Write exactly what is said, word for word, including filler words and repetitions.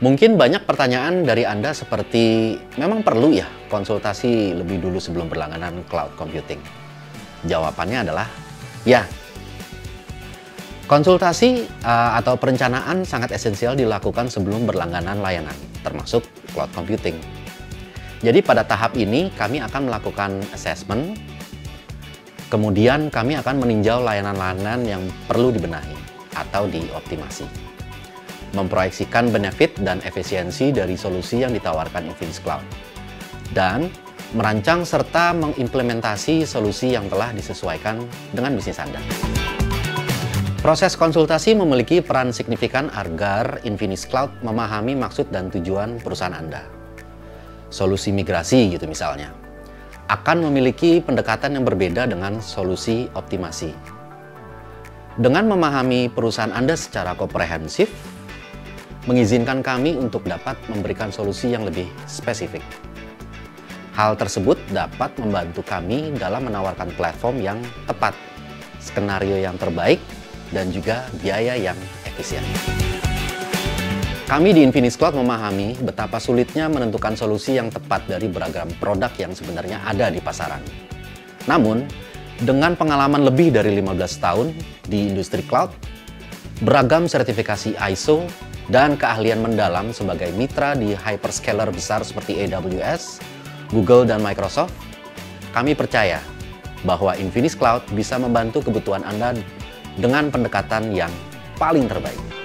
Mungkin banyak pertanyaan dari Anda seperti, memang perlu ya konsultasi lebih dulu sebelum berlangganan cloud computing? Jawabannya adalah ya. Konsultasi uh, atau perencanaan sangat esensial dilakukan sebelum berlangganan layanan, termasuk cloud computing. Jadi pada tahap ini kami akan melakukan assessment, kemudian kami akan meninjau layanan-layanan yang perlu dibenahi atau dioptimasi, memproyeksikan benefit dan efisiensi dari solusi yang ditawarkan Infinis Cloud, dan merancang serta mengimplementasi solusi yang telah disesuaikan dengan bisnis Anda. Proses konsultasi memiliki peran signifikan agar Infinis Cloud memahami maksud dan tujuan perusahaan Anda. Solusi migrasi gitu misalnya, akan memiliki pendekatan yang berbeda dengan solusi optimasi. Dengan memahami perusahaan Anda secara komprehensif, mengizinkan kami untuk dapat memberikan solusi yang lebih spesifik. Hal tersebut dapat membantu kami dalam menawarkan platform yang tepat, skenario yang terbaik, dan juga biaya yang efisien. Kami di Infinis Cloud memahami betapa sulitnya menentukan solusi yang tepat dari beragam produk yang sebenarnya ada di pasaran. Namun, dengan pengalaman lebih dari lima belas tahun di industri cloud, beragam sertifikasi I S O, dan keahlian mendalam sebagai mitra di hyperscaler besar seperti A W S, Google, dan Microsoft, kami percaya bahwa Infinis Cloud bisa membantu kebutuhan Anda dengan pendekatan yang paling terbaik.